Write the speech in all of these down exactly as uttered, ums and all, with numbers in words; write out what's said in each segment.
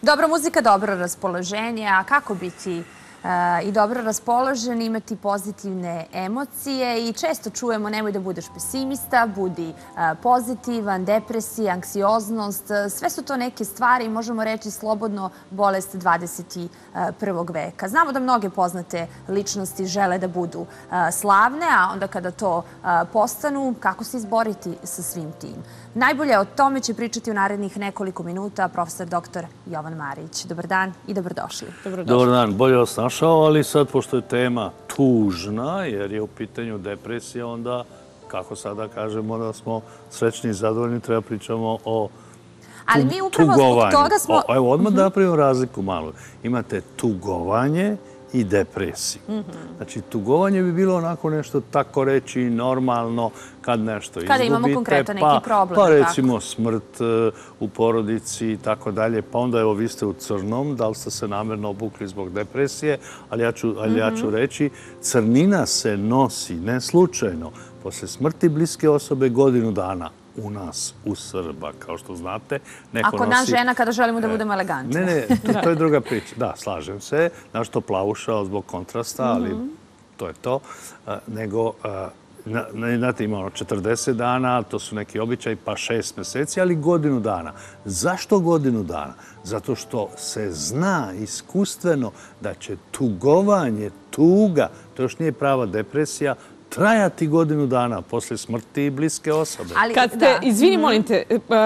Dobra muzika, dobro raspoloženje, a kako biti i dobro raspoložen, imati pozitivne emocije i često čujemo nemoj da budeš pesimista, budi pozitivan, depresija, anksioznost, sve su to neke stvari, možemo reći slobodno, bolest dvadeset prvog veka. Znamo da mnoge poznate ličnosti žele da budu slavne, a onda kada to postanu, kako se izboriti sa svim tim? Najbolje o tome će pričati u narednih nekoliko minuta profesor doktor Jovan Marić. Dobar dan i dobrodošli. Dobar dan, bolje vas našao, ali sad, pošto je tema tužna, jer je u pitanju depresija, onda, kako sada kažemo da smo srećni i zadovoljni, treba pričamo o Ali mi upravo zbog toga smo... Evo, odmah da napravimo razliku malo. Imate tugovanje i depresiju. Znači, tugovanje bi bilo onako nešto tako reći normalno kad nešto izgubite. Kada imamo konkretno neki problem. Pa recimo smrt u porodici i tako dalje. Pa onda evo vi ste u crnom, da li ste se namjerno obukli zbog depresije, ali ja ću reći, crnina se nosi ne slučajno posle smrti bliske osobe godinu dana. U nas, u Srba, kao što znate. A kod nas žena kada želimo da budemo elegantne. Ne, ne, to je druga priča. Da, slažem se. Našto plavušao zbog kontrasta, ali to je to. Nego, znate, ima ono četrdeset dana, to su neki običaj, pa šest meseci, ali godinu dana. Zašto godinu dana? Zato što se zna iskustveno da će tugovanje, tuga, to još nije prava depresija, trajati godinu dana posle smrti bliske osobe. Kad ste, izvini, molim te,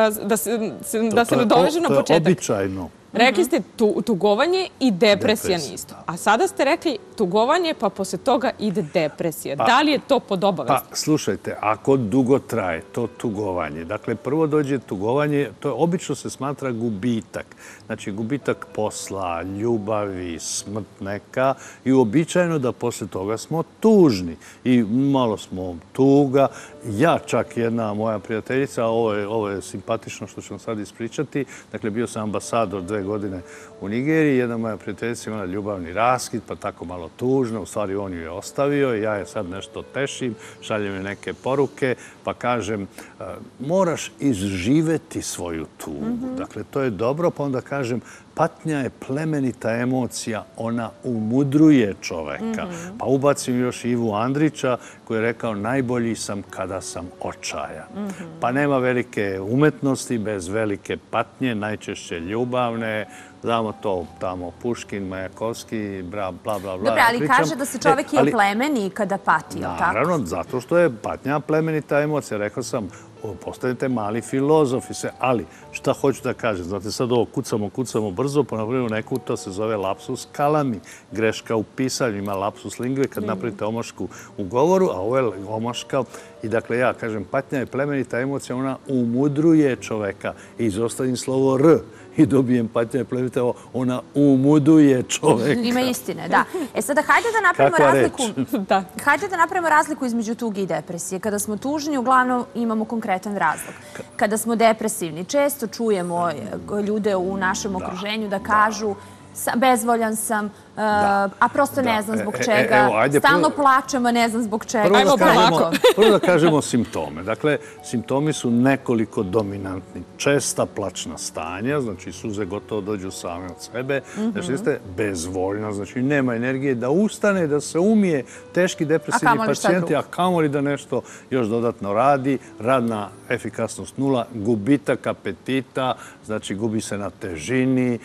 da se nadovežem na početak. To je običajno. Rekli ste tugovanje i depresija isto. A sada ste rekli tugovanje, pa posle toga ide depresija. Da li je to pod obavezno? Pa, slušajte, ako dugo traje to tugovanje, dakle, prvo dođe tugovanje, to obično se smatra gubitak. Znači, gubitak posla, ljubavi, smrt neka i uobičajeno da posle toga smo tužni i malo smo tuga. Ja, čak jedna moja prijateljica, ovo je simpatično što ću vam sad ispričati, dakle, bio sam ambasador dve godine u Nigeriji, jedna moja prijateljica imala ljubavni raskid, pa tako malo tužno, u stvari on ju je ostavio i ja je sad nešto tešim, šaljem je neke poruke, pa kažem, moraš izživeti svoju tugu. Dakle, to je dobro, pa onda kažem, patnja je plemenita emocija, ona umudruje čoveka. Pa ubacim još Ivu Andrića koji je rekao najbolji sam kada sam očajan. Pa nema velike umetnosti bez velike patnje, najčešće ljubavne. Znamo to tamo Puškin, Majakovski, bla, bla, bla. Dobro, ali kaže da se čovek je plemeni kada pati, tako? Naravno, zato što je patnja plemenita emocija. Rekao sam, postanete mali filozofi se, ali šta hoću da kažem? Znate, sad ovo kucamo, kucamo brzo, pa napravimo neku, to se zove lapsus kalami, greška u pisanju, ima lapsus lingve kad napravite omašku u govoru, a ovo je omaška. I dakle, ja kažem, patnja je plemenita emocija, ona umudruje čoveka. I izostavim slovo R i dobijem patnja je plemenita, ona umuduje čoveka. Ima istine, da. E sada, hajde da napravimo razliku. Hajde da napravimo razliku između tuge i depresije. Kada smo tužni, uglavnom imamo konkretan razlog. Kada smo depresivni, često čujemo ljude u našem okruženju da kažu bezvoljan sam, a prosto ne znam zbog čega. Stalno plačem, a ne znam zbog čega. Ajmo polako. Prvo da kažemo simptome. Dakle, simptomi su nekoliko dominantni. Česta plačna stanja, znači suze gotovo dođu same od sebe. Znači, ste bezvoljna, znači nema energije da ustane, da se umije. Teški depresivni pacijenti, a kamoli da nešto još dodatno radi. Radna efikasnost nula, gubitak apetita, znači gubi se na težini.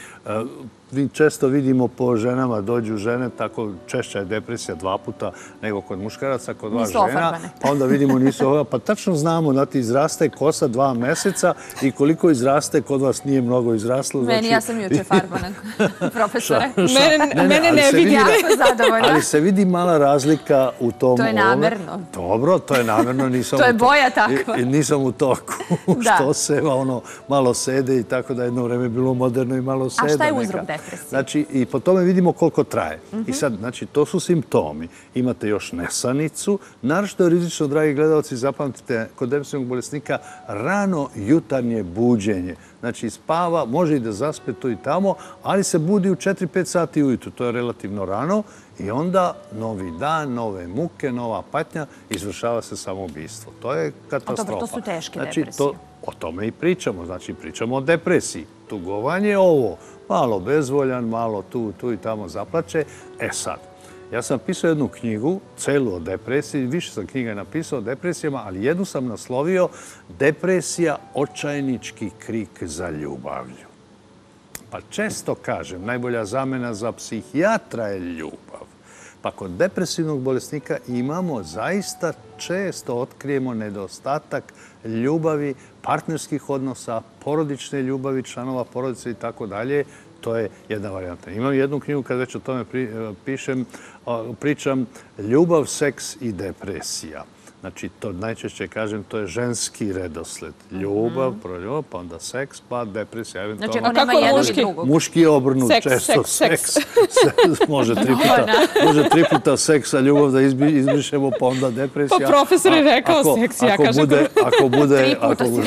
Često vidimo po ženama, dođu žene, tako češća je depresija dva puta nego kod muškaraca, kod vas žena. Pa onda vidimo nisu ovoga, pa tačno znamo da ti izraste kosa dva meseca i koliko izraste, kod vas nije mnogo izraslo. Meni, ja sam juče farbana, profesore. Mene ne vidi, jako zadovoljna. Ali se vidi mala razlika u tom... To je namerno. Dobro, to je namerno. To je boja takva. Nisam u toku, što se malo sede i tako da jedno vreme je bilo moderno i malo seda. A šta je uzrok depresije? Znači, i po tome vidimo koliko traje. I sad, znači, to su simptomi. Imate još nesanicu. Naročito je rizično, dragi gledalci, zapamtite, kod depresivnog bolesnika rano jutarnje buđenje. Znači, spava, može i da zaspe to i tamo, ali se budi u četiri pet sati ujutru. To je relativno rano. I onda novi dan, nove muke, nova patnja, izvršava se samoubistvo. To je katastrofa. Dobro, to su teške depresije. O tome i pričamo. Znači, pričamo o depresiji. Tugovanje je ovo. malo bezvoljan, malo tu, tu i tamo zaplače. E sad, ja sam pisao jednu knjigu, celu o depresiji, više sam knjiga napisao o depresijama, ali jednu sam naslovio Depresija, očajnički krik za ljubavlju. Pa često kažem, najbolja zamena za psihijatra je ljubav. Pa kod depresivnog bolesnika imamo zaista često otkrijemo nedostatak ljubavi, partnerskih odnosa, porodične ljubavi, članova porodice i tako dalje. To je jedna varijanta. Imam jednu knjigu kad već o tome pišem, pričam Ljubav, seks i depresija. Znači, to najčešće kažem, to je ženski redosled. Ljubav, proljubav, pa onda seks, pa depresija, eventualno. Znači, ako nema jednog i drugog. Muški je obrnut često. Seks, Može tri puta, može tri puta seks, a ljubav da izbrišemo, pa onda depresija. Pa profesor je rekao seks, ja kažem. Ako bude, ako bude,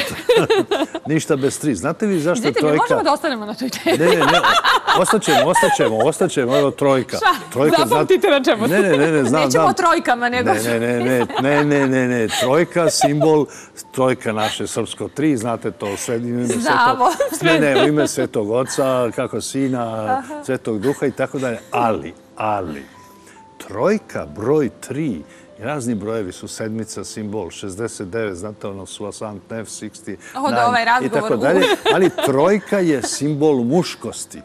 ništa bez tri. Znate vi zašto je trojka? Vidite, mi možemo da ostanemo na toj temi. Ne, ne, ne, ostaćemo, ostaćemo, ostaćemo, evo trojka. Zapamtite na čemu. Ne, ne, ne, znam. Nećemo o trojkama, nego... Ne, ne, ne, ne, ne. Ne, ne, trojka, simbol, trojka naše srpsko tri, znate to, Znamo. Ne, ne, u ime Svetog Oca, kako Sina, Svetog Duha i tako dalje. Ali, ali, trojka, broj tri, razni brojevi su sedmica, simbol, šezdeset devet, znate ono, soixante neuf, šezdeset devet, i tako dalje. Ali trojka je simbol muškosti.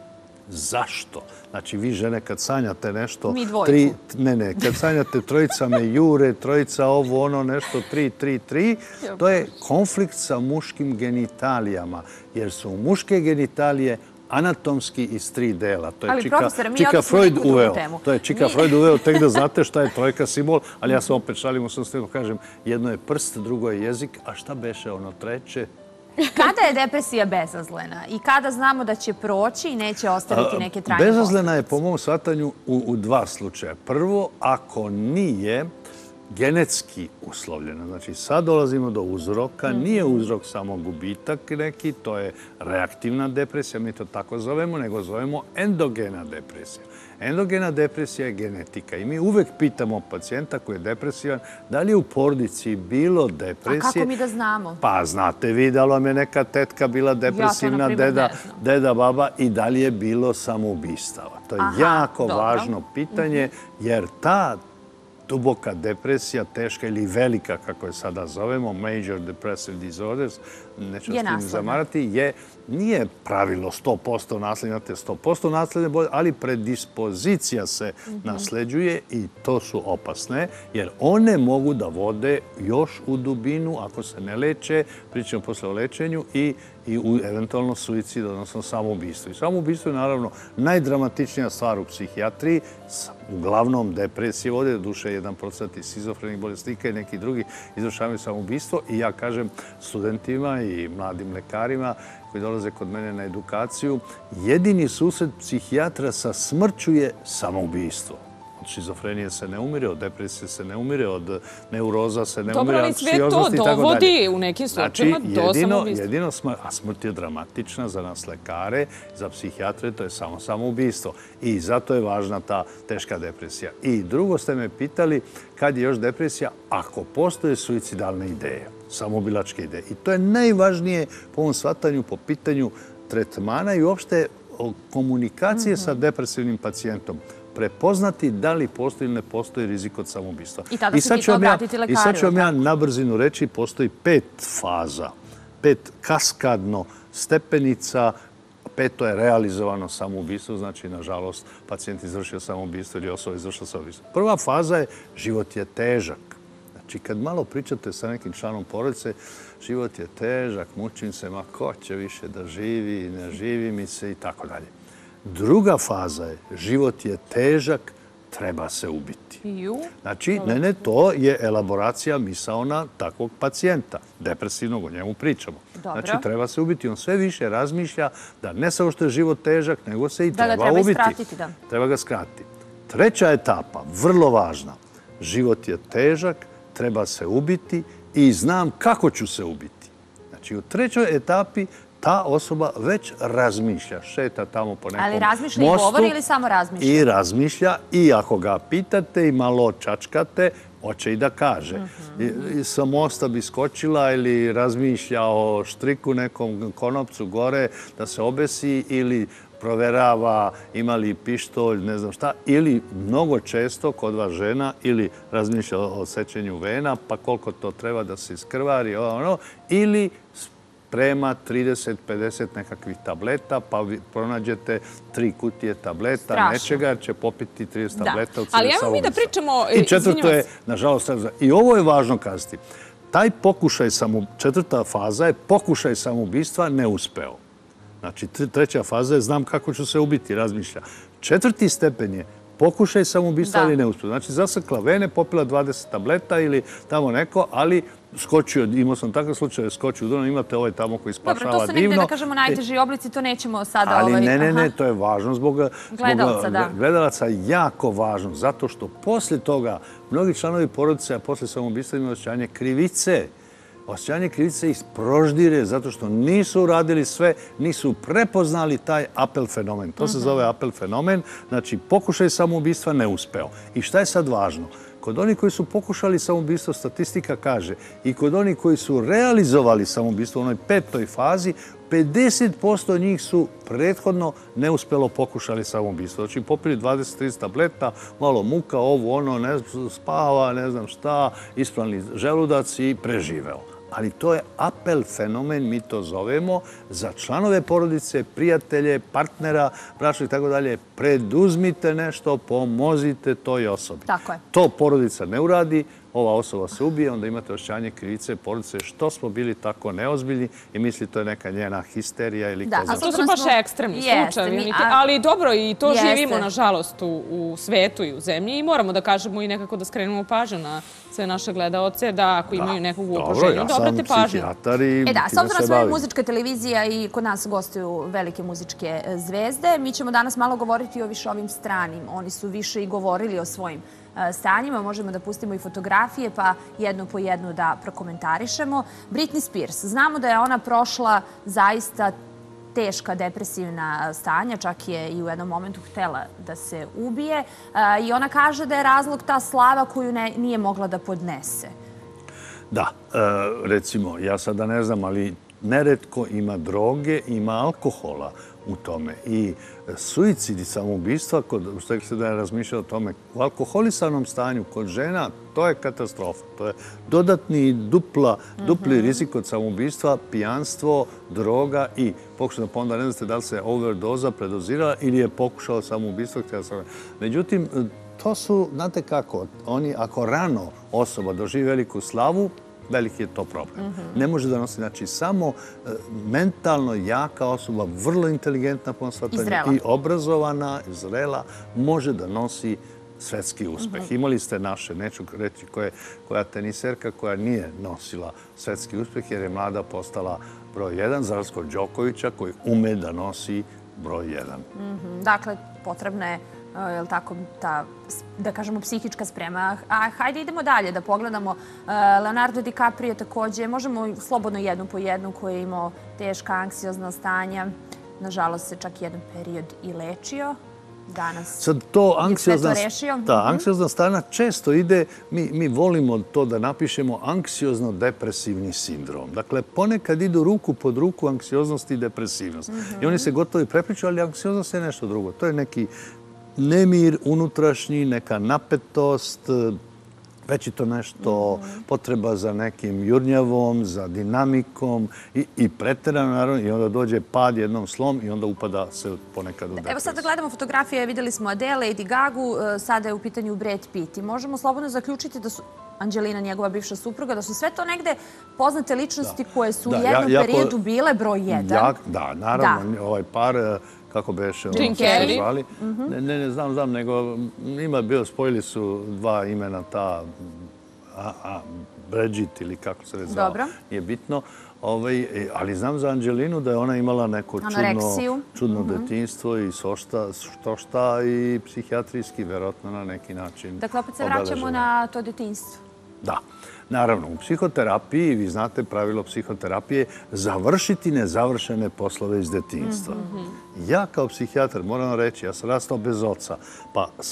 Zašto? Znači, vi žene kad sanjate nešto... Mi dvojku. Ne, ne, kad sanjate trojica me jure, trojica ovo, ono, nešto, tri, tri, tri, to je konflikt sa muškim genitalijama, jer su muške genitalije anatomski iz tri dela. To je Čika Freud uveo. To je Čika Freud uveo, tek da znate šta je trojka simbol, ali ja sam opet šalim u svom stilu, kažem, jedno je prst, drugo je jezik, a šta beše ono treće? Kada je depresija bezazlena i kada znamo da će proći i neće ostaviti neke trajne posljedice? Bezazlena je po mom shvatanju u dva slučaja. Prvo, ako nije genetski uslovljena. Znači, sad dolazimo do uzroka. Nije uzrok samo gubitak neki, to je reaktivna depresija, mi to tako zovemo, nego zovemo endogena depresija. Endogena depresija je genetika i mi uvek pitamo pacijenta koji je depresivan da li je u porodici bilo depresije. A kako mi da znamo? Pa znate vi da li vam je neka tetka bila depresivna, deda, baba i da li je bilo samoubistava. To je jako važno pitanje jer ta duboka depresija, teška ili velika, kako je sada zovemo, major depressive disorders, neću s tim zamarati, je, nije pravilo sto posto naslednje, imate sto posto naslednje bolje, ali predispozicija se nasleđuje i to su opasne, jer one mogu da vode još u dubinu, ako se ne leče, pričamo posle o lečenju, i i u eventualno suicid, odnosno samoubistvo. I samoubistvo je naravno najdramatičnija stvar u psihijatriji, uglavnom depresije vode, duše jedan procenat i šizofrenih bolesnika i neki drugi izvršavaju samoubistvo i ja kažem studentima i mladim lekarima koji dolaze kod mene na edukaciju, jedini susret psihijatra sa smrću je samoubistvo. Od šizofrenije se ne umire, od depresije se ne umire, od neuroza se ne umire, anksioznosti i tako dalje. Dobro, ali sve to dovodi u nekim slučajima do samoubistva. Jedino, a smrt je dramatična za nas lekare, za psihijatre, to je samo samoubistvo. I zato je važna ta teška depresija. I drugo ste me pitali kad je još depresija, ako postoje suicidalne ideje, samoubilačke ideje. I to je najvažnije po ovom shvatanju, po pitanju tretmana i uopšte komunikacije sa depresivnim pacijentom. Prepoznati da li postoji ili ne postoji rizik od samoubistva. I tada se hitno obratiti lekaru. I sad ću vam ja na brzinu reći, postoji pet faza, pet kaskadno stepenica, peto je realizovano samoubistvo, znači, nažalost, pacijent izvršio samoubistvo ili osoba izvršila samoubistvo. Prva faza je život je težak. Znači, kad malo pričate sa nekim članom porodice, život je težak, mučim se, ma ko će više da živi, ne živi mi se i tako dalje. Druga faza je, život je težak, treba se ubiti. Znači, ne, ne, to je elaboracija misaona takvog pacijenta, depresivnog, o njemu pričamo. Znači, treba se ubiti. On sve više razmišlja da ne samo što je život težak, nego se i treba ubiti. Treba ga skratiti. Treća etapa, vrlo važna, život je težak, treba se ubiti i znam kako ću se ubiti. Znači, u trećoj etapi ta osoba već razmišlja, šeta tamo po nekom mostu. Ali razmišlja i govori ili samo razmišlja? I razmišlja i ako ga pitate i malo čačkate, hoće i da kaže. Sa mosta bi skočila ili razmišlja o štriku nekom konopcu gore da se obesi ili proverava ima li pištolj, ne znam šta, ili mnogo često kod vas žena ili razmišlja o sečenju vena, pa koliko to treba da se iskrvari, ono, ili sprema trideset pedeset nekakvih tableta, pa vi pronađete tri kutije tableta, Strašno. nečega, jer će popiti trideset Da. tableta u cilju Ali evo mi samoubistva. da pričamo, I četvrto izvinjavam je, se. nažalost, i ovo je važno kazati, taj pokušaj samo, četvrta faza je pokušaj samoubistva ne uspeo. Znači, treća faza je znam kako ću se ubiti, razmišlja. Četvrti stepen je pokušaj samoubistva Da. ili ne uspeo. Znači, zasrkla vene, popila dvadeset tableta ili tamo neko, ali skočio, imao sam takav slučaj, skočio u dno, imate ovaj tamo koji Dobro, spašava to su negdje, divno. da kažemo, najteži oblici, to nećemo sada... Ali ovaj, ne, ne, ne, aha. to je važno zbog Gledalaca, zbog, da. Gledalaca je jako važno, zato što poslije toga mnogi članovi porodice, a poslije samoubistva imaju osjećanje krivice. Osjećanje krivice ih proždire zato što nisu uradili sve, nisu prepoznali taj apel fenomen. To se zove apel fenomen, znači pokušaj samoubistva ne uspeo. I šta je sad važno? Kod onih koji su pokušali samoubistvo, statistika kaže, i kod onih koji su realizovali samoubistvo u onoj petoj fazi, pedeset posto njih su prethodno neuspelo pokušali samoubistvo. Znači, popili dvadeset trideset tableta, malo muka, ovo, ono, ne znam, spava, ne znam šta, ispravni želudac i preživeo. Ali to je apel fenomen, mi to zovemo, za članove porodice, prijatelje, partnera, bračnog i tako dalje. Preduzmite nešto, pomozite toj osobi. Tako je. To porodica ne uradi, ova osoba se ubije, onda imate osjećanje krivice porodice što smo bili tako neozbiljni i misli to je neka njena histerija ili Da, ko a zna. s To su obzirom baš smo- ekstremni Jeste, slučajevi, mi- Nike, a- ali dobro, i to Jeste. živimo, nažalost, u, u svetu i u zemlji i moramo da kažemo i nekako da skrenemo pažnju na sve naše gledaoce, da ako imaju nekog u okruženju, da obrate Dobro, ja sam pažnju. psihijatar i E da, s time obzirom se na svoju bavim. muzička televizija i kod nas gostuju velike muzičke e, zvezde, mi ćemo danas malo govoriti o više ovim stranim. Oni su više i govorili o svojim e, stanjima, možemo da pustimo i fotografije, pa jednu po jednu da prokomentarišemo. Britney Spears, znamo da je ona prošla zaista teška depresivna stanja, čak je i u jednom momentu htela da se ubije e, i ona kaže da je razlog ta slava koju ne, nije mogla da podnese. Da, e, recimo, ja sada ne znam, ali neretko ima droge, ima alkohola u tome. I suicid i samoubistva, kod, što ste da je razmišljao o tome, u alkoholisanom stanju kod žena, to je katastrofa. To je dodatni dupla, dupli rizik od samoubistva, pijanstvo, droga i pokušano, pa onda ne znate da li se overdoza predozirala ili je pokušao samoubistvo. Međutim, to su, znate kako, oni ako rano osoba doživi veliku slavu, veliki je to problem. Ne može da nosi, znači, samo e, mentalno jaka osoba, vrlo inteligentna po shvatanju I zrela. i obrazovana, zrela, može da nosi svetski uspeh. Imali ste naše, neću reći koja, koja teniserka koja nije nosila svetski uspeh jer je mlada postala broj jedan, za razliku od Đokovića koji ume da nosi broj jedan. Dakle, potrebna je, je li tako, ta, da kažemo, psihička sprema. A hajde idemo dalje da pogledamo. Leonardo DiCaprio takođe, možemo slobodno jednu po jednu, koji je imao teška anksiozna stanja. Nažalost se čak jedan period i lečio. Danas Sad to je anksiozna, sve to rešio. da, anksiozna stana često ide, mi, mi volimo to da napišemo anksiozno-depresivni sindrom. Dakle, ponekad idu ruku pod ruku anksioznost i depresivnost. I oni se gotovo i prepliču, ali anksioznost je nešto drugo. To je neki nemir unutrašnji, neka napetost, već je to nešto potreba za nekim jurnjavom, za dinamikom i, i preterano, naravno, i onda dođe pad jednom slom i onda upada se ponekad u depresiju. Evo sad da gledamo fotografije, videli smo Adele, Lady Gagu, sada je u pitanju Brad Pitt. I možemo slobodno zaključiti da su Anđelina, njegova bivša supruga, da su sve to negde poznate ličnosti koje su u jednom periodu bile broj jedan. Da, naravno, ovaj par, kako beše, Jim Carrey. zvali. Ne, ne, ne znam, znam, nego ima bio, spojili su dva imena, ta a, a, Bridget ili kako se već zvao, Dobro. nije bitno. Ovaj, ali znam za Anđelinu da je ona imala neko čudno, Anoreksiju. čudno detinjstvo i sošta, što šta i psihijatrijski, verovatno na neki način. Dakle, opet se vraćamo obeležena. na to detinjstvo. Da. Naravno, u psihoterapiji, vi znate pravilo psihoterapije, završiti nezavršene poslove iz detinjstva. Ja kao psihijatar, moram reći, ja sam rastao bez oca, pa sam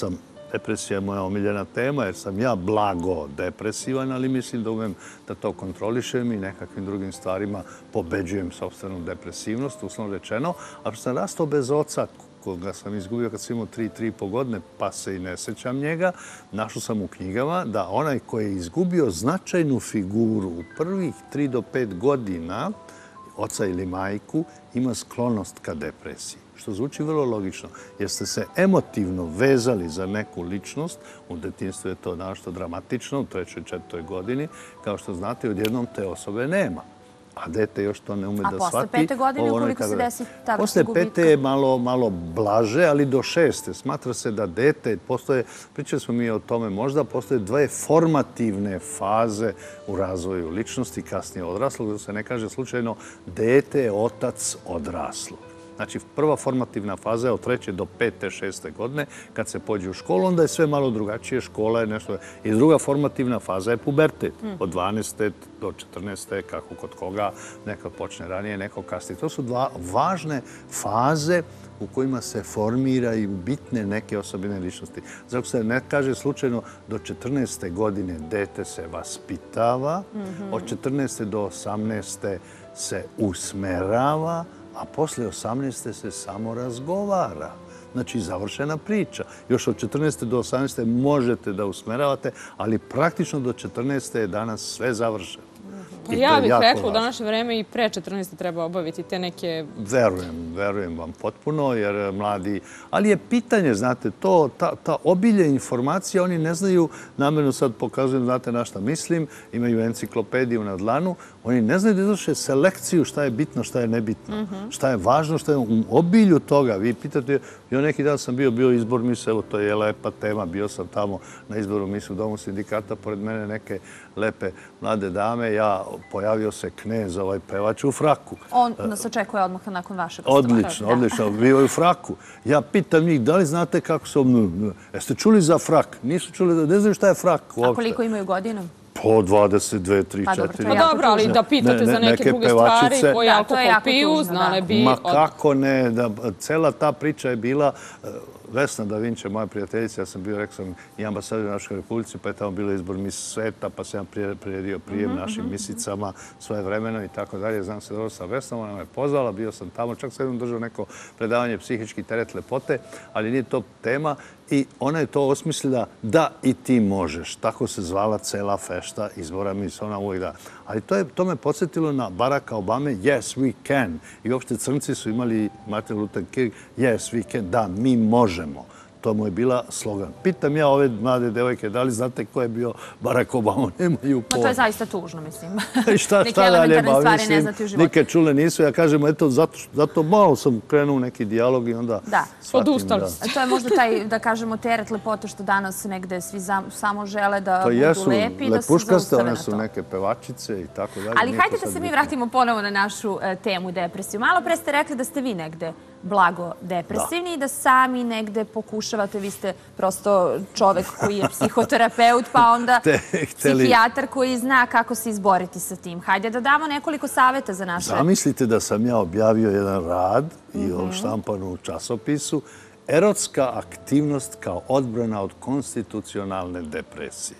Depresija je moja omiljena tema jer sam ja blago depresivan, ali mislim da umem da to kontrolišem i nekakvim drugim stvarima pobeđujem sopstvenu depresivnost, uslovno rečeno. A što sam rastao bez oca, koga sam izgubio kad sam imao tri, tri i po godine, pa se i ne sećam njega, našao sam u knjigama da onaj koji je izgubio značajnu figuru u prvih tri do pet godina, oca ili majku, ima sklonost ka depresiji. Što zvuči vrlo logično, jer ste se emotivno vezali za neku ličnost, u detinjstvu je to našto dramatično, u trećoj, četvrtoj godini, kao što znate, odjednom te osobe nema. A dete još to ne ume da shvati. A posle pete godine, ukoliko se desi ta vrsta Posle gubitka? pete je malo, malo blaže, ali do šeste. Smatra se da dete, postoje, pričali smo mi o tome, možda postoje dve formativne faze u razvoju ličnosti, kasnije odraslog, da se ne kaže slučajno, dete je otac odraslog. Znači, prva formativna faza je od treće do pete, šeste godine. Kad se pođe u školu, onda je sve malo drugačije. Škola je nešto... I druga formativna faza je pubertet. Od dvanaeste do četrnaeste, kako kod koga, neko počne ranije, neko kasnije. To su dva važne faze u kojima se formiraju bitne neke osobine ličnosti. Zato se ne kaže slučajno do četrnaeste godine dete se vaspitava, od četrnaeste do osamnaeste se usmerava, a posle osamnaeste se samo razgovara. Znači, završena priča. Još od četrnaeste do osamnaeste možete da usmeravate, ali praktično do četrnaeste je danas sve završeno. Pa ja bih rekla u današnje vreme i pre četrnaeste treba obaviti te neke... Verujem, verujem vam potpuno, jer mladi... Ali je pitanje, znate, to, ta, ta obilje informacija, oni ne znaju, namjerno sad pokazujem, znate na šta mislim, imaju enciklopediju na dlanu, oni ne znaju da izvrše selekciju šta je bitno, šta je nebitno, šta je važno, šta je u obilju toga. Vi pitate, ja neki dan sam bio, bio izbor misa, evo to je lepa tema, bio sam tamo na izboru misa u Domu sindikata, pored mene neke lepe mlade dame, ja pojavio se knez, ovaj pevač u fraku. On nas očekuje odmah nakon vašeg gostovanja. Odlično, odlično, bio je u fraku. Ja pitam njih, da li znate kako se... Jeste čuli za frak? Nisu čuli, ne znaju šta je frak uopšte. A koliko imaju godina? Po dvadeset dve, tri, četiri. Pa dobro, ali da pitate za neke druge stvari koji alkohol piju, znale bi... Ma kako ne, cela ta priča je bila... Vesna Davinče, moja prijateljica, ja sam bio, rekao sam, i ambasador u našoj republici, pa je tamo bilo izbor mis sveta, pa sam ja priredio prijem našim misicama svoje vremeno i tako dalje. Znam se dobro sa Vesnom, ona me pozvala, bio sam tamo, čak sam jednom držao neko predavanje psihički teret lepote, ali nije to tema. I ona je to osmislila da i ti možeš. Tako se zvala cela fešta izbora mis, ona uvijek da. Ali to, je, to me podsjetilo na Baracka Obame, yes, we can. I uopšte crnci su imali Martin Luther King, yes, we can, da, mi možemo. To mu je bila slogan. Pitam ja ove mlade devojke, da li znate ko je bio Barack Obama? Nemaju pojma. To je zaista tužno, mislim. Šta, neke elementarne stvari ne znati u životu. Nike čule nisu. Ja kažem, eto, zato, zato malo sam krenuo u neki dijalog i onda da. shvatim. Odustali. Da. To je možda taj, da kažemo, teret lepote što danas negde svi samo žele da budu jesu, lepi i da se zaustave na to. One su neke pevačice i tako dalje. Ali hajde da se mi vratimo ponovo na našu uh, temu depresiju. Malo pre ste rekli da ste vi negde blago depresivni i da sami negde pokušavate, vi ste prosto čovek koji je psihoterapeut, pa onda psihijatar koji zna kako se izboriti sa tim. Hajde da damo nekoliko saveta za naše... Zamislite da sam ja objavio jedan rad i on štampan u časopisu Erotska aktivnost kao odbrana od konstitucionalne depresije.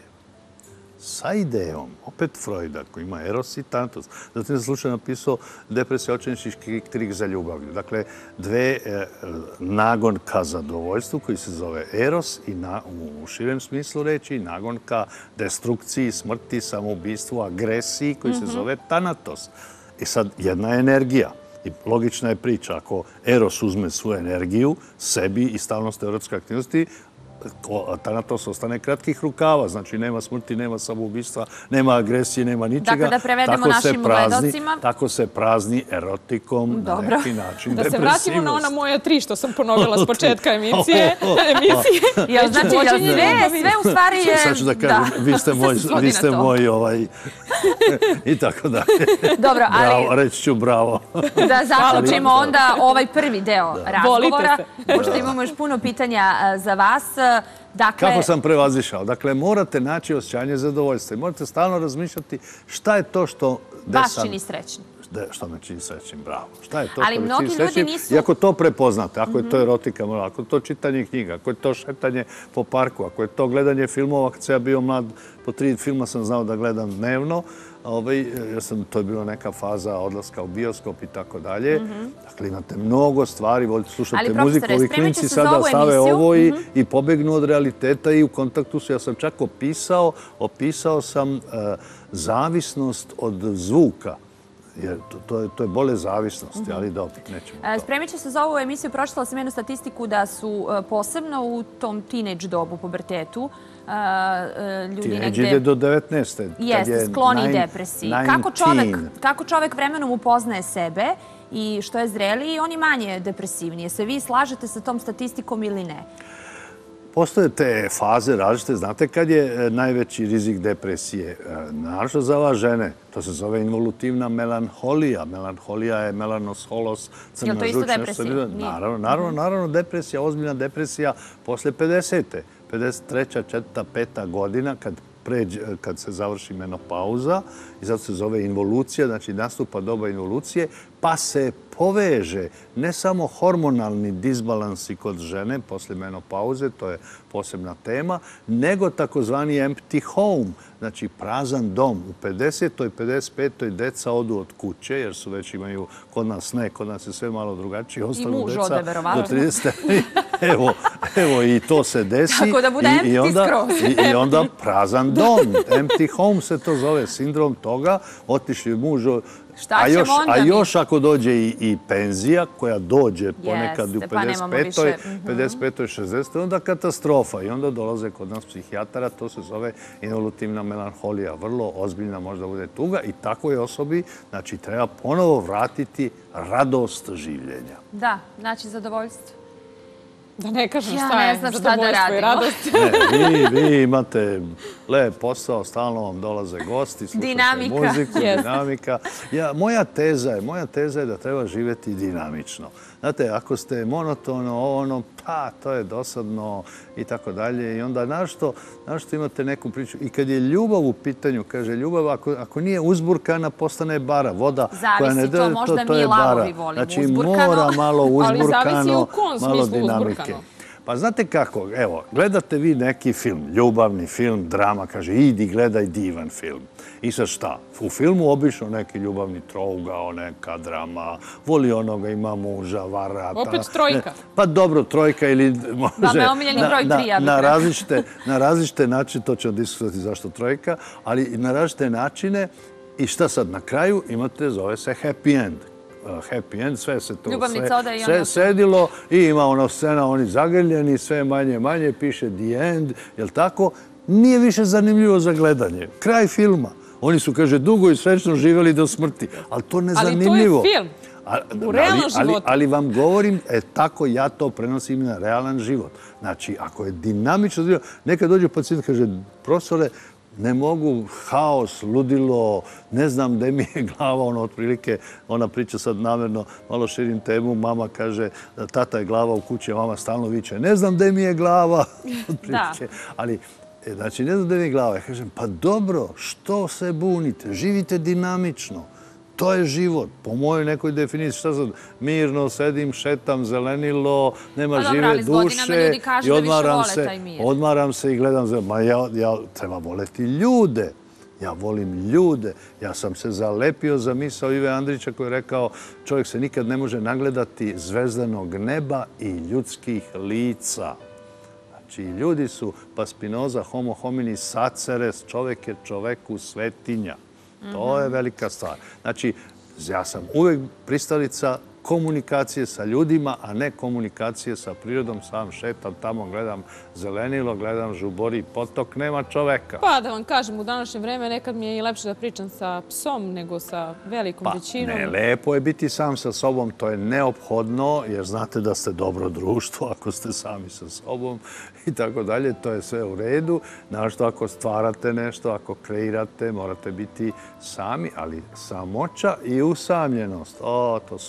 Sa idejom, opet Freuda, koji ima eros i thanatos. Zatim sam slučajno napisao depresija očajnički krik za ljubavlju. Dakle, dve e, nagon ka zadovoljstvu koji se zove eros i na, u širem smislu reći nagon ka destrukciji, smrti, samoubistvu, agresiji koji se zove thanatos. I sad jedna je energija. I logična je priča, ako eros uzme svu energiju sebi i stalnost erotske aktivnosti, thanatos ostane kratkih rukava, znači nema smrti, nema samoubistva, nema agresije, nema ničega. Dakle, da prevedemo našim gledalcima. Tako se prazni erotikom na neki način depresivnost. Da se vratimo na ona moja tri što sam ponovila s početka emisije. Jel, znači, sve, sve u stvari je... Sad ću da kažem, vi ste moj, vi ste moj ovaj... I tako dalje. Dobro, ali... Reći ću bravo. Da zaključimo onda ovaj prvi deo razgovora, pošto imamo još puno pitanja za vas. Dakle, kako sam prevazišao? Dakle, morate naći osjećanje zadovoljstva i morate stalno razmišljati šta je to što... Vas čini srećni. Što me čini srećnim? Bravo. Šta je to Ali što me mnogi čini ljudi srećnim? nisu- I ako to prepoznate, ako je to erotika, ako je to čitanje knjiga, ako je to šetanje po parku, ako je to gledanje filmova, kad sam ja bio mlad, po tri filma sam znao da gledam dnevno, ovaj, jer sam, to je bila neka faza odlaska u bioskop i tako dalje. Dakle, imate mnogo stvari, volite slušate Ali, muziku, profesore, ovi spremit klinci će se za sada ovu stave emisiju. ovo i, i pobegnu od realiteta i u kontaktu su. Ja sam čak opisao, opisao sam uh, zavisnost od zvuka. Jer to, to, je, to je bole zavisnosti, ali dobro, nećemo E, to. Spremit će se za ovu emisiju. Pročitala sam jednu statistiku da su e, posebno u tom teenage dobu, pubertetu, e, e, ljudi Tineđ negde... ide do devetnaeste. kad Jeste, je skloni nine- depresiji. Kako čovek, nineteen. kako čovek vremenom upoznaje sebe i što je zreliji, on je manje depresivniji. Se vi slažete sa tom statistikom ili ne? Postoje te faze različite. Znate kad je najveći rizik depresije? Naravno za vas žene. To se zove involutivna melanholija. Melanholija je melanosholos, crna Jel to isto žuč, nešto depresija? se- Nije. Naravno, naravno, naravno depresija, ozbiljna depresija posle pedesete. pedeset treća, četvrta, peta godina kad pređe, kad se završi menopauza i zato se zove involucija, znači nastupa doba involucije, pa se poveže ne samo hormonalni disbalansi kod žene posle menopauze, to je posebna tema, nego takozvani empty home, znači prazan dom. U pedesetoj, pedeset petoj deca odu od kuće, jer su već imaju kod nas ne, kod nas je sve malo drugačije. Ostanu muž deca ode, verovatno. do trideset. Evo, evo, i to se desi. Tako da bude I- i empty onda- skroz. I, I onda prazan dom. Empty home se to zove, sindrom toga. Otišli muž... Šta a ćemo još, onda a mi? još ako dođe i, i penzija, koja dođe ponekad u Jeste, pa pedeset nemamo petoj, više, mhm. pedeset petoj, šezdesetoj, onda katastrofa. I onda dolaze kod nas psihijatara, to se zove involutivna melanholija. Vrlo ozbiljna možda bude tuga i takvoj osobi, znači, treba ponovo vratiti radost življenja. Da, znači zadovoljstvo. Da ne kažem Ja šta ne je znam šta da zadovoljstvo i radimo. radost. Ne, vi, vi imate lep posao, stalno vam dolaze gosti, slušate Dinamika. muziku, Jeste. dinamika. Ja, moja teza je, moja teza je da treba živjeti dinamično. Znate, ako ste monotono, ovo, ono, pa, to je dosadno i tako dalje. I onda našto, našto imate neku priču. I kad je ljubav u pitanju, kaže, ljubav, ako, ako nije uzburkana, postane bara. Voda koja ne Zavisi, to daje, možda to mi je lavovi bara. volimo. Znači, Uzburkano. mora malo Ali uzburkano, zavisi u kom malo smislu dinamike. uzburkano. Pa znate kako, evo, gledate vi neki film, ljubavni film, drama, kaže, idi gledaj divan film. I sad šta? U filmu obično neki ljubavni trougao, neka drama, voli onoga, ima muža, vara. Opet trojka. Ne, pa dobro, trojka ili može... Vama je omiljeni na- broj na- tri, ja bih na rekla. različite, na različite načine, to ćemo diskutovati zašto trojka, ali na različite načine i šta sad na kraju imate, zove se happy end. Uh, happy end, sve se to Ljubavnica sve, ode i sve onda- sedilo i ima ono scena, oni zagrljeni, sve manje manje, piše the end, jel tako? Nije više zanimljivo za gledanje. Kraj filma. Oni su, kaže, dugo i srećno živjeli do smrti, ali to ne Ali to je zanimljivo. film. A, U realnom ali, životu. Ali vam govorim, e, tako ja to prenosim na realan život. Znači, ako je dinamično, nekad dođe pacijent, kaže, profesore, ne mogu, haos, ludilo, ne znam gde mi je glava, ono, otprilike, ona priča sad namjerno, malo širim temu, mama kaže, tata je glava u kući, a mama stalno viče, ne znam gde mi je glava, otprilike. Ali, e, znači, ne znam gde mi je glava. Ja kažem, pa dobro, što se bunite, živite dinamično. To je život, po mojoj nekoj definiciji. Šta sad, mirno sedim, šetam, zelenilo, nema Pa dobro, žive ali s godinama duše ljudi kažu i da više odmaram vole se, taj mir. odmaram se i gledam. za- Ma ja, ja treba voleti ljude. Ja volim ljude. Ja sam se zalepio za misao Ive Andrića koji je rekao čovjek se nikad ne može nagledati zvezdanog neba i ljudskih lica. Znači, ljudi su, pa Spinoza, homo homini saceres, čovjek je čoveku svetinja. To je velika stvar. Znači, ja sam uvek pristalica komunikacije sa ljudima, a ne komunikacije sa prirodom. Sam šetam tamo, gledam zelenilo, gledam žubori potok, nema čoveka. Pa da vam kažem, u današnje vreme nekad mi je i lepše da pričam sa psom nego sa velikom Pa, većinom. ne, lepo je biti sam sa sobom, to je neophodno, jer znate da ste dobro društvo ako ste sami sa sobom i tako dalje, to je sve u redu. Našto ako stvarate nešto, ako kreirate, morate biti sami, ali samoća i usamljenost, o, to su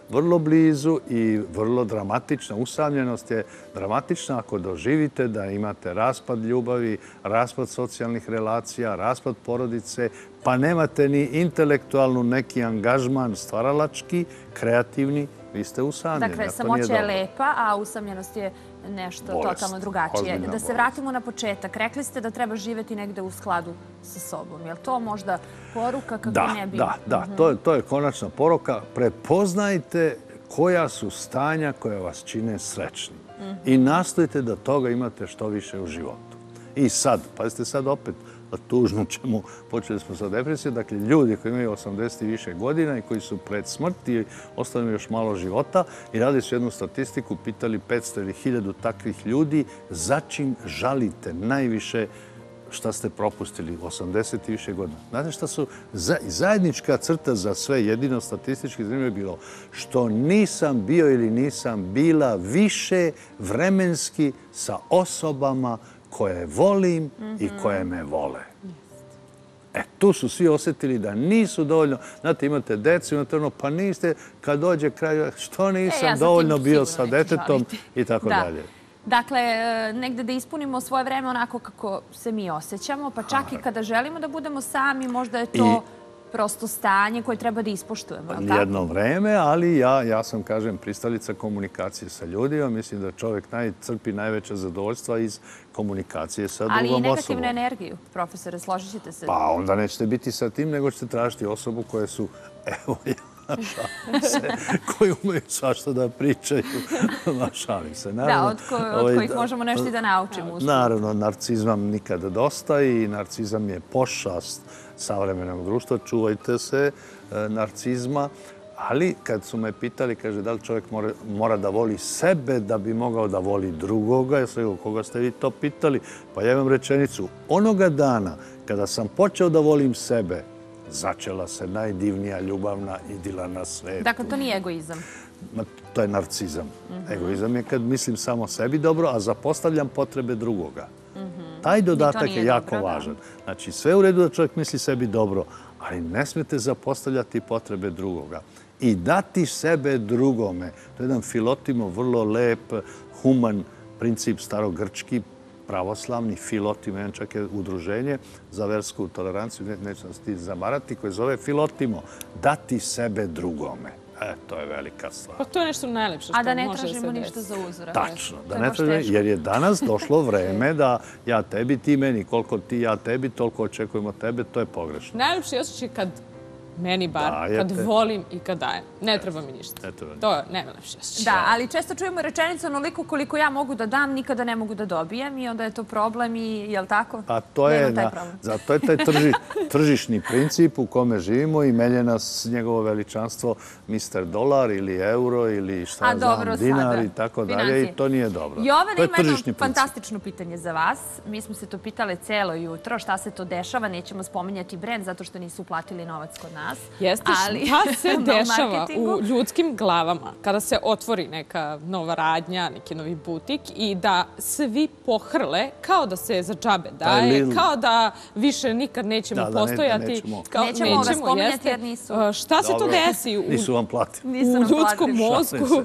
vrlo blizu i vrlo dramatična. Usamljenost je dramatična ako doživite da imate raspad ljubavi, raspad socijalnih relacija, raspad porodice, pa nemate ni intelektualnu neki angažman stvaralački, kreativni, vi ste usamljeni. Dakle, samoća je lepa, a usamljenost je nešto totalno drugačije. Da se vratimo na početak. Rekli ste da treba živjeti negde u skladu sa sobom. Je li to možda poruka kako ne bi... Da, da, da. To je konačna poruka. Prepoznajte koja su stanja koja vas čine srećnim. I nastojite da toga imate što više u životu. I sad, pazite sad opet, tužno čemu počeli smo sa depresijom. Dakle, ljudi koji imaju osamdeset i više godina i koji su pred smrti, ostali još malo života i radili su jednu statistiku, pitali petsto ili hiljadu takvih ljudi za čim žalite najviše šta ste propustili u osamdeset i više godina. Znate šta su zajednička crta za sve, jedino statistički zanimljivo je bilo što nisam bio ili nisam bila više vremenski sa osobama koje volim i koje me vole. E, tu su svi osjetili da nisu dovoljno. Znate, imate decu, imate ono, pa niste, kad dođe kraj, što nisam dovoljno bio sa detetom i tako dalje. Dakle, negde da ispunimo svoje vreme onako kako se mi osjećamo, pa čak i kada želimo da budemo sami, možda je to prosto stanje koje treba da ispoštujemo. Jedno vreme, ali ja sam, kažem, pristalica komunikacije sa ljudima. Mislim da čovjek crpi najveća zadovoljstva iz komunikacije sa drugom osobom. Ali i negativnu energiju, profesore, složit ćete se. Pa onda nećete biti sa tim, nego ćete tražiti osobu koje su, evo ja, šalim se, koji umeju svašta da pričaju. Šalim se. Da, od kojih možemo nešto i da naučimo. Naravno, narcizam nikada dosta i narcizam je pošast savremenog društva. Čuvajte se narcizma. Ali kad su me pitali, kaže, da li čovjek mora da voli sebe da bi mogao da voli drugoga, ja sam rekao, koga ste vi to pitali? Pa ja imam rečenicu, onoga dana kada sam počeo da volim sebe, začela se najdivnija ljubavna idila na svetu. Dakle, to nije egoizam. To je narcizam. Egoizam je kad mislim samo sebi dobro, a zapostavljam potrebe drugoga. Taj dodatak je jako važan. Znači, sve u redu da čovjek misli sebi dobro, ali ne smijete zapostavljati potrebe drugoga. I dati sebe drugome. To je jedan Filotimo, vrlo lep, human princip starogrčki, pravoslavni Filotimo, jedan čak je udruženje za versku toleranciju, neću nas ti zamarati, koje zove Filotimo. Dati sebe drugome. E, to je velika stvar. Pa to je nešto najlepše što može se desiti. A da ne tražimo ništa za uzor. Tačno. Da ne tražimo, jer je danas došlo vreme da ja tebi, ti meni, koliko ti ja tebi, toliko očekujemo tebe, to je pogrešno. Najlepši osjećaj kad meni bar, kad volim i kad dajem. Ne treba mi ništa. To je najlepši osjećaj. Da, ali često čujemo rečenicu onoliko koliko ja mogu da dam, nikada ne mogu da dobijem i onda je to problem i je li tako? Pa to je, zato je taj tržišni princip u kome živimo i melje nas njegovo veličanstvo mister Dolar ili euro ili šta znam, dinar i tako dalje i to nije dobro. Jovana ima jedno fantastično pitanje za vas. Mi smo se to pitale celo jutro. Šta se to dešava? Nećemo spominjati brend zato što nisu uplatili novac kod nas. Jeste, šta se dešava u ljudskim glavama kada se otvori neka nova radnja, neki novi butik i da svi pohrle kao da se za džabe daje, kao da više nikad nećemo postojati. Nećemo ga spominjati jer nisu. Šta se to desi u ljudskom mozgu?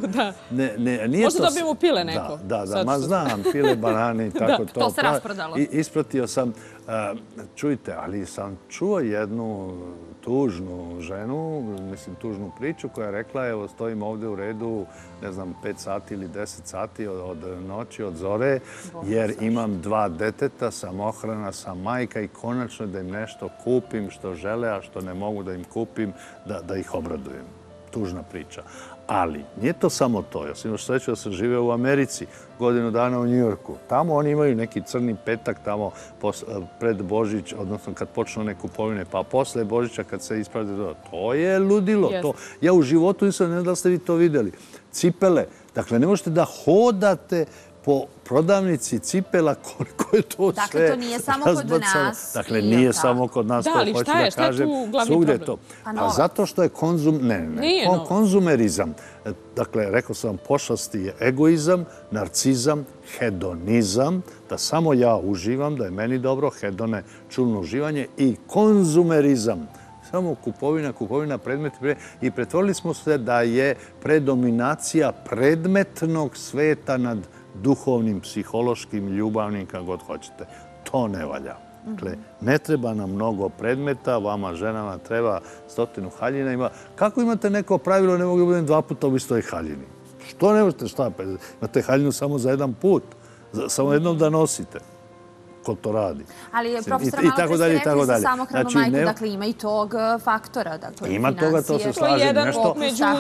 Možda dobijemo pile neko. Da, da, ma znam, pile, banane i tako to. To se rasprodalo. Ispratio sam, čujte, ali sam čuo jednu tužnu ženu, mislim tužnu priču koja je rekla, evo stojim ovdje u redu, ne znam, pet sati ili deset sati od noći, od zore, jer imam dva deteta, sam ohrana, sam majka i konačno da im nešto kupim što žele, a što ne mogu da im kupim, da ih obradujem. Tužna priča. Ali nije to samo to. Ja sam imao sreću da sam živeo u Americi, godinu dana u Njujorku. Tamo oni imaju neki crni petak tamo pred Božić, odnosno kad počnu one kupovine, pa posle Božića kad se ispravlja. To je ludilo. Ja u životu nisam, ne znam da ste vi to vidjeli. Cipele. Dakle, ne možete da hodate po prodavnici cipela, koliko je to sve razbacano. Dakle, to nije samo kod nas. Dakle, nije samo kod nas, to hoću da kažem. Svugdje je to. A zato što je konzum... Ne, ne, konzumerizam. Dakle, rekao sam, pošasti je egoizam, narcizam, hedonizam, da samo ja uživam, da je meni dobro, hedone, čulno uživanje i konzumerizam. samo kupovina, kupovina, predmeti. I pretvorili smo se da je predominacija predmetnog sveta nad duhovnim, psihološkim, ljubavnim, kako god hoćete. To ne valja. Dakle, ne treba nam mnogo predmeta, vama ženama treba stotinu haljina. Ima... Kako imate neko pravilo, ne mogu da budem dva puta u istoj haljini? Što ne možete, šta? Imate haljinu samo za jedan put, samo jednom da nosite. Ko to radi. Ali, profesor, malo pre ste rekli za samohranu majku, dakle ima i tog faktora. Ima toga, to se slažem nešto.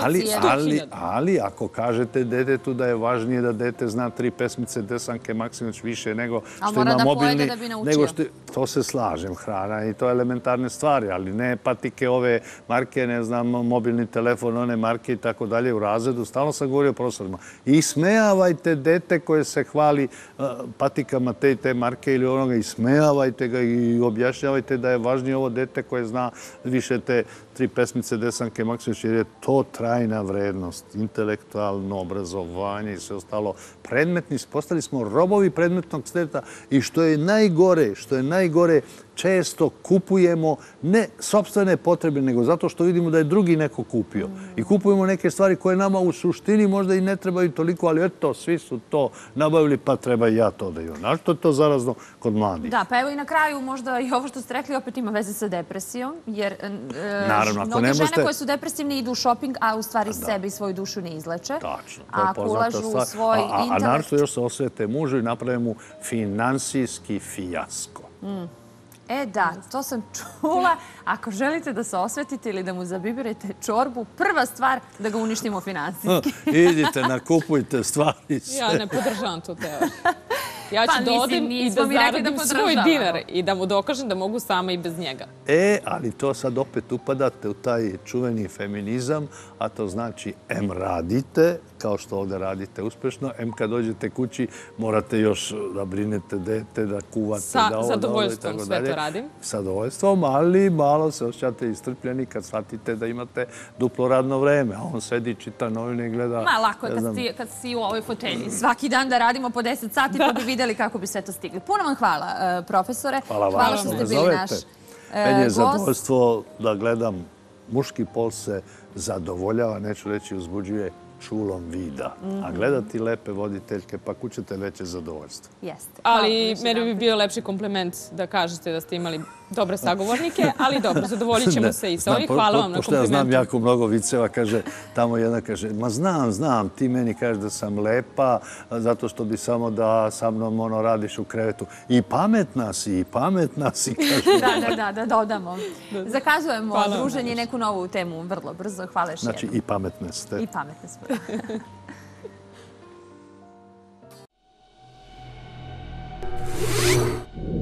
Ali ako kažete detetu da je važnije da dete zna tri pesmice Desanke Maksimović više nego što ima mobilni... nego što to se slažem, hrana i to je elementarne stvari, ali ne patike ove marke, ne znam, mobilni telefon, one marke i tako dalje u razredu. Stalno sam govorio profesorima. Ismejavajte dete koje se hvali patikama te i te marke ili onoga, ismejavajte ga i objašnjavajte da je važnije ovo dete koje zna više te tri pesmice Desanke Maksimović, jer je to trajna vrednost, intelektualno obrazovanje i sve ostalo. Predmetni, postali smo robovi predmetnog sveta i što je najgore, što je najgore, često kupujemo ne sopstvene potrebe, nego zato što vidimo da je drugi neko kupio. I kupujemo neke stvari koje nama u suštini možda i ne trebaju toliko, ali eto, svi su to nabavili, pa treba i ja to da imam. Znaš što je to zarazno kod mladih? Da, pa evo i na kraju možda i ovo što ste rekli opet ima veze sa depresijom, jer mnoge žene koje su depresivne idu u šoping, a u stvari sebe i svoju dušu ne izleče. Tačno, to je poznata stvar. A naravno još se osvete mužu i naprave mu finansijski fijasko. E da, to sam čula. Ako želite da se osvetite ili da mu zabibirate čorbu, prva stvar da ga uništimo finansijski. Idite, nakupujte stvari. Ja ne podržavam tu teoriju. Ja ću da odem i da zaradim svoj dinar i da mu dokažem da mogu sama i bez njega. E, ali to sad opet upadate u taj čuveni feminizam, a to znači em radite, kao što ovdje radite uspešno, em kad dođete kući morate još da brinete dete, da kuvate, da ovo, da ovo i tako dalje. Sa zadovoljstvom sve to radim. Sa zadovoljstvom, ali malo se osjećate istrpljeni kad shvatite da imate duplo radno vreme, a on sedi, čita novine i gleda... Ma, lako je kad si u ovoj fotelji. Svaki dan da radimo po deset sati pa bi vidjeli kako bi sve to stigli. Puno vam hvala, profesore. Hvala što ste bili naš gost. Meni je zadovoljstvo da gledam, muški pol se zadovoljava, neću reći uzbuđuje, čulom vida. A gledati lepe voditeljke, pa kućete veće zadovoljstvo. Jeste. Ali meni bi bio lepši kompliment da kažete da ste imali dobre sagovornike, ali dobro, zadovoljit ćemo se i sa ovih. Hvala vam na komplimentu. Pošto ja znam jako mnogo viceva, kaže, tamo jedna kaže, ma znam, znam, ti meni kažeš da sam lepa, zato što bi samo da sa mnom ono radiš u krevetu. I pametna si, i pametna si, kaže. Da, da, da, da dodamo. Zakazujemo druženje i neku novu temu vrlo brzo. Hvala još jednom. Znači, i pametne ste. I pametne smo. you